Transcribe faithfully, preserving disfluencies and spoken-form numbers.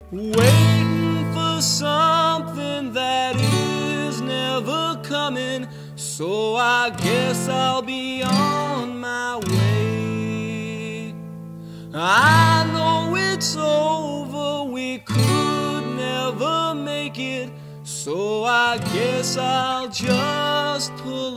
waiting for something that is never coming. So I guess I'll be on my way. I know it's over, we could never make it, so I guess I'll just put